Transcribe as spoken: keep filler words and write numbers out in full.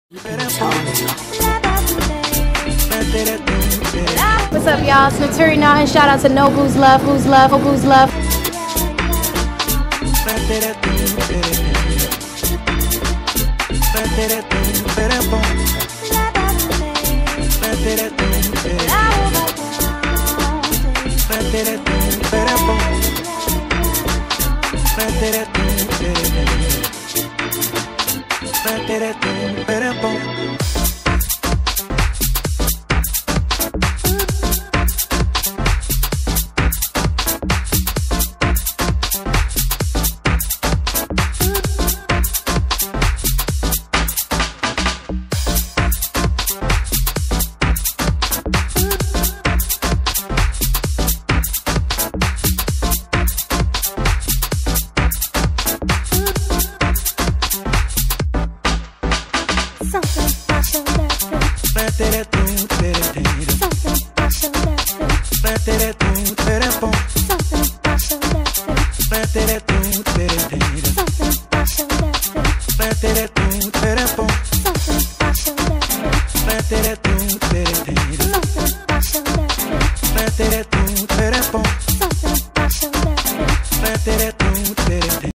What's up, y'all? It's Naturi now, and shout out to Know Who's Love, Who's Love, Who's Love. Something special that's been. Something special that's been. Something special that's been. Something special that's been.